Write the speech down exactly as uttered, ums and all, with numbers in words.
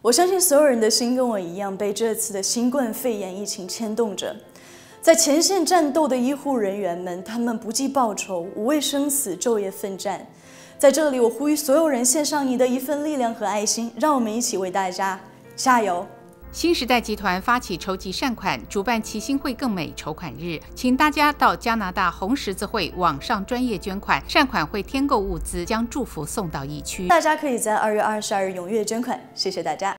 我相信所有人的心跟我一样，被这次的新冠肺炎疫情牵动着。在前线战斗的医护人员们，他们不计报酬，无畏生死，昼夜奋战。在这里，我呼吁所有人献上你的一份力量和爱心，让我们一起为大家加油。 新时代集团发起筹集善款，主办齐心会更美筹款日，请大家到加拿大红十字会网上专业捐款，善款会添购物资，将祝福送到疫区。 大家可以在二月二十二日踊跃捐款，谢谢大家。